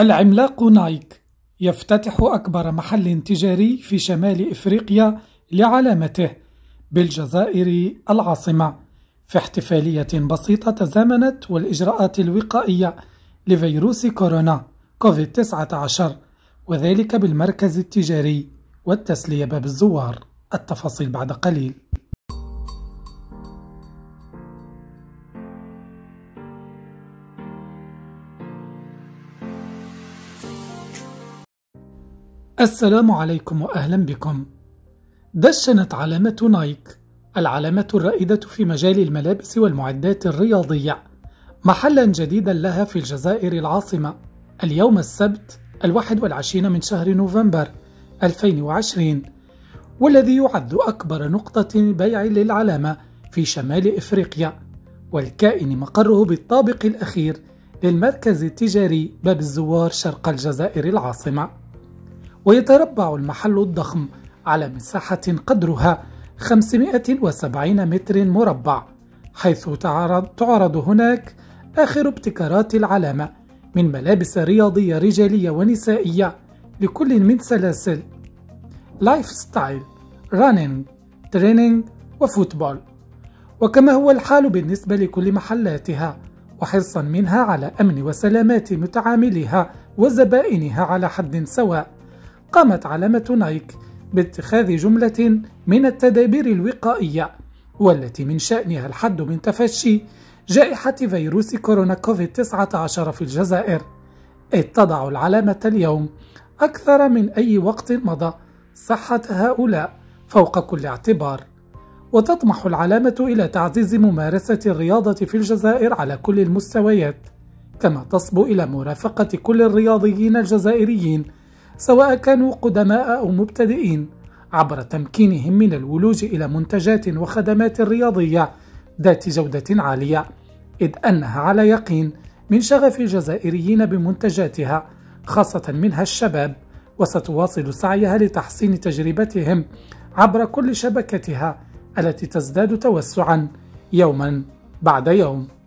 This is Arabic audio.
العملاق نايك يفتتح أكبر محل تجاري في شمال إفريقيا لعلامته بالجزائر العاصمة، في احتفالية بسيطة تزامنت والإجراءات الوقائية لفيروس كورونا كوفيد-19، وذلك بالمركز التجاري والتسلية باب الزوار. التفاصيل بعد قليل. السلام عليكم وأهلا بكم. دشنت علامة نايك، العلامة الرائدة في مجال الملابس والمعدات الرياضية، محلا جديدا لها في الجزائر العاصمة اليوم السبت 21 من شهر نوفمبر 2020، والذي يعد أكبر نقطة بيع للعلامة في شمال إفريقيا، والكائن مقره بالطابق الأخير للمركز التجاري باب الزوار شرق الجزائر العاصمة. ويتربع المحل الضخم على مساحة قدرها 570 متر مربع، حيث تعرض هناك آخر ابتكارات العلامة من ملابس رياضية رجالية ونسائية لكل من سلاسل لايف ستايل، رانينج، ترينينج وفوتبول، وكما هو الحال بالنسبة لكل محلاتها، وحرصا منها على أمن وسلامات متعامليها وزبائنها على حد سواء. قامت علامة نايك باتخاذ جملة من التدابير الوقائية، والتي من شأنها الحد من تفشي جائحة فيروس كورونا كوفيد-19 في الجزائر، إذ تضع العلامة اليوم أكثر من أي وقت مضى صحة هؤلاء فوق كل اعتبار. وتطمح العلامة إلى تعزيز ممارسة الرياضة في الجزائر على كل المستويات، كما تصبو إلى مرافقة كل الرياضيين الجزائريين سواء كانوا قدماء أو مبتدئين، عبر تمكينهم من الولوج إلى منتجات وخدمات رياضية ذات جودة عالية، إذ أنها على يقين من شغف الجزائريين بمنتجاتها خاصة منها الشباب، وستواصل سعيها لتحسين تجربتهم عبر كل شبكتها التي تزداد توسعا يوما بعد يوم.